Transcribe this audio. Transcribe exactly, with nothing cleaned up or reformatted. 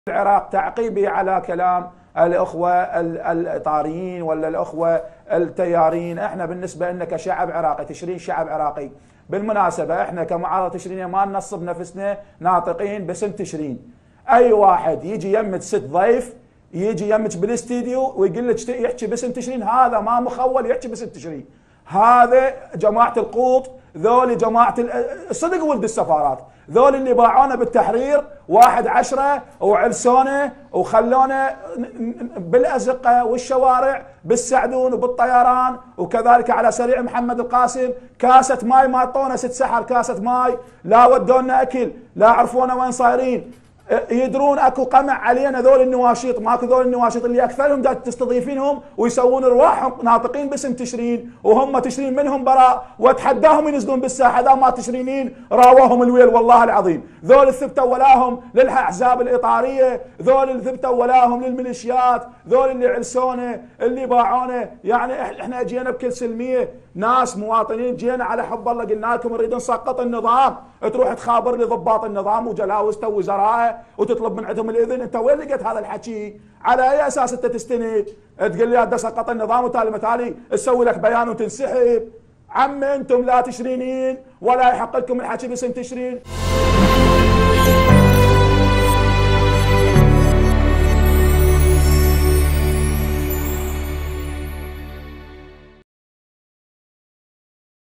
العراق تعقيبي على كلام الأخوة الإطاريين ولا الأخوة التيارين. احنا بالنسبة لنا كشعب عراقي، تشرين شعب عراقي، بالمناسبة احنا كمعارضة تشرينية ما ننصب نفسنا ناطقين باسم تشرين. أي واحد يجي يمك ست ضيف، يجي يمك بالاستديو ويقول لك يحكي باسم تشرين، هذا ما مخول يحكي باسم تشرين. هذا جماعة القوط، ذول جماعة الصدق ولد السفارات، ذول اللي باعونا بالتحرير واحد عشرة وعلسونا وخلونا بالأزقة والشوارع بالسعدون وبالطيران، وكذلك على سريع محمد القاسم كاسة ماي ما اعطونا ست سحر كاسة ماي، لا ودونا أكل، لا عرفونا وين صايرين، يدرون اكو قمع علينا ذول النواشيط، ماكو ذول النواشيط اللي اكثرهم تستضيفينهم ويسوون ارواحهم ناطقين باسم تشرين، وهم تشرين منهم براء، واتحداهم ينزلون بالساحه اذا ما تشرينين راوهم الويل والله العظيم. ذول الثبتوا ولاهم للاحزاب الاطاريه، ذول اللي ثبتوا ولاهم للميليشيات، ذول اللي علسونا اللي باعونا. يعني احنا جينا بكل سلميه، ناس مواطنين جينا على حب الله، قلنا لكم نريد نسقط النظام، تروح تخابر لضباط النظام وجلاوزته ووزرائه وتطلب من عندهم الاذن. انت وين لقيت هذا الحكي؟ على اي اساس انت تستند؟ تقول لي بدي اسقط النظام وتالي متالي تسوي لك بيان وتنسحب؟ عمي انتم لا تشرينين ولا يحق لكم الحكي باسم تشرين.